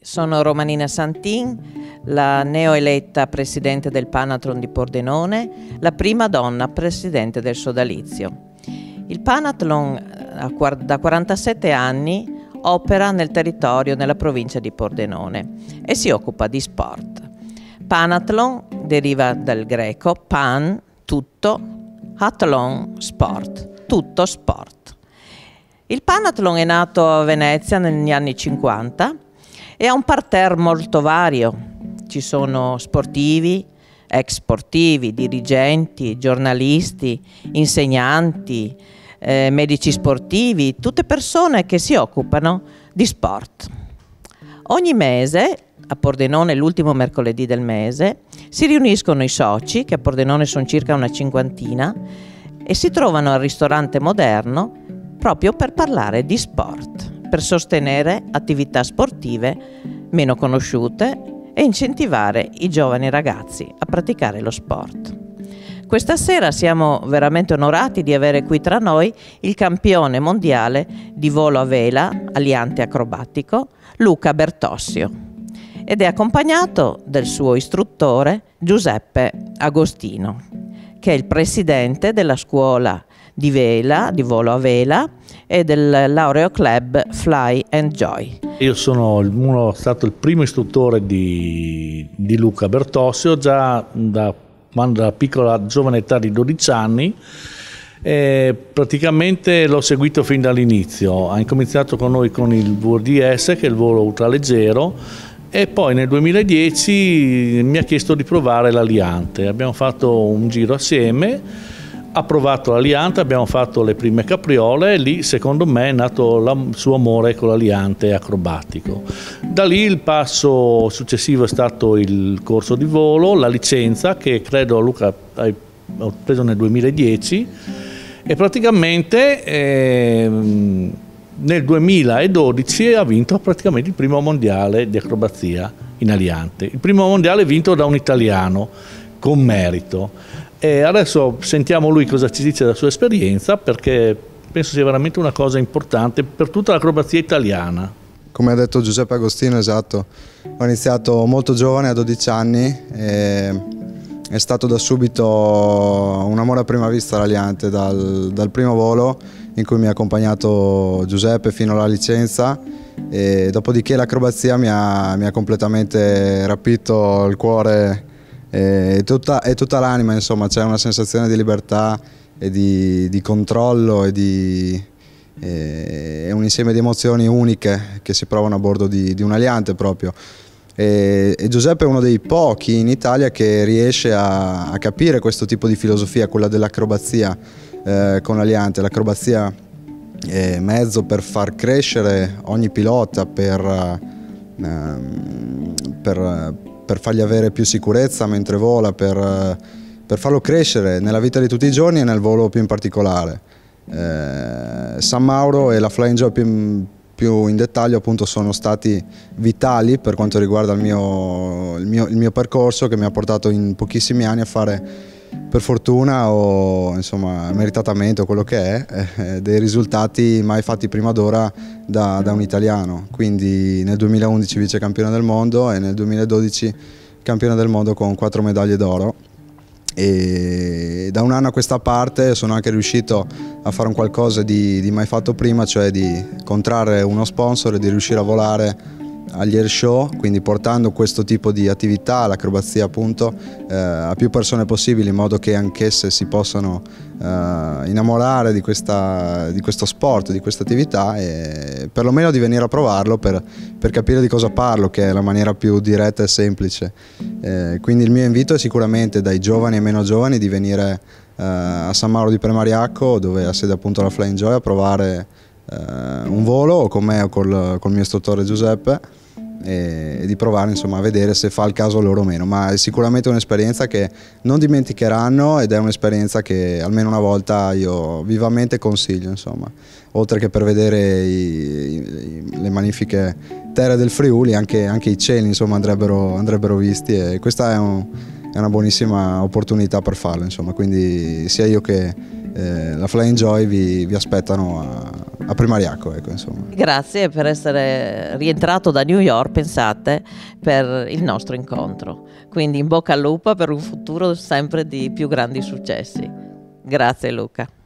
Sono Romanina Santin, la neoeletta presidente del Panathlon di Pordenone, la prima donna presidente del sodalizio. Il Panathlon da 47 anni opera nel territorio nella provincia di Pordenone e si occupa di sport. Panathlon deriva dal greco pan, tutto, athlon, sport, tutto sport. Il Panathlon è nato a Venezia negli anni 50 e ha un parterre molto vario. Ci sono sportivi, ex sportivi, dirigenti, giornalisti, insegnanti, medici sportivi, tutte persone che si occupano di sport. Ogni mese, a Pordenone l'ultimo mercoledì del mese, si riuniscono i soci, che a Pordenone sono circa una cinquantina, e si trovano al ristorante moderno proprio per parlare di sport, per sostenere attività sportive meno conosciute e incentivare i giovani ragazzi a praticare lo sport. Questa sera siamo veramente onorati di avere qui tra noi il campione mondiale di volo a vela aliante acrobatico Luca Bertossio ed è accompagnato del suo istruttore Giuseppe Agostino, che è il presidente della scuola di vela, di volo a vela e del Laureo Club Fly and Joy. Io sono stato il primo istruttore di Luca Bertossio già da piccola giovane età di 12 anni. Praticamente l'ho seguito fin dall'inizio. Ha incominciato con noi con il VDS, che è il volo ultraleggero, e poi nel 2010 mi ha chiesto di provare l'aliante. Abbiamo fatto un giro assieme. Ha provato l'aliante, abbiamo fatto le prime capriole e lì secondo me è nato il suo amore con l'aliante acrobatico. Da lì il passo successivo è stato il corso di volo, la licenza che credo Luca ho preso nel 2010 e praticamente nel 2012 ha vinto praticamente il primo mondiale di acrobazia in aliante. Il primo mondiale vinto da un italiano con merito. E adesso sentiamo lui cosa ci dice della sua esperienza, perché penso sia veramente una cosa importante per tutta l'acrobazia italiana. Come ha detto Giuseppe Agostino, esatto, ho iniziato molto giovane, a 12 anni, e è stato da subito un amore a prima vista l'aliante, dal primo volo in cui mi ha accompagnato Giuseppe fino alla licenza, e dopodiché l'acrobazia mi ha completamente rapito il cuore e tutta l'anima, insomma. C'è una sensazione di libertà e di controllo e un insieme di emozioni uniche che si provano a bordo di un aliante proprio. E Giuseppe è uno dei pochi in Italia che riesce a capire questo tipo di filosofia, quella dell'acrobazia con l'aliante. L'acrobazia è mezzo per far crescere ogni pilota, per fargli avere più sicurezza mentre vola, per farlo crescere nella vita di tutti i giorni e nel volo più in particolare. San Mauro e la Fly and Joy più in dettaglio appunto sono stati vitali per quanto riguarda il mio percorso, che mi ha portato in pochissimi anni a fare, per fortuna o insomma meritatamente o quello che è, dei risultati mai fatti prima d'ora da un italiano. Quindi nel 2011 vice campione del mondo e nel 2012 campione del mondo con 4 medaglie d'oro. E da un anno a questa parte sono anche riuscito a fare un qualcosa di mai fatto prima, cioè di contrarre uno sponsor e di riuscire a volare agli air show, quindi portando questo tipo di attività, l'acrobazia appunto, a più persone possibili, in modo che anch'esse si possano innamorare di questo sport, di questa attività, e perlomeno di venire a provarlo per capire di cosa parlo, che è la maniera più diretta e semplice. Quindi il mio invito è sicuramente dai giovani e meno giovani di venire a San Mauro di Premariacco, dove ha sede appunto la Fly and Joy, a provare un volo o con me o col mio istruttore Giuseppe, e di provare insomma a vedere se fa il caso loro o meno, ma è sicuramente un'esperienza che non dimenticheranno ed è un'esperienza che almeno una volta io vivamente consiglio, insomma. Oltre che per vedere le magnifiche terre del Friuli, anche i cieli insomma andrebbero visti, e questa è una buonissima opportunità per farlo, insomma. Quindi sia io che la Flying Joy vi aspettano a Primariaco, ecco, insomma. Grazie per essere rientrato da New York, pensate, per il nostro incontro. Quindi in bocca al lupo per un futuro sempre di più grandi successi. Grazie Luca.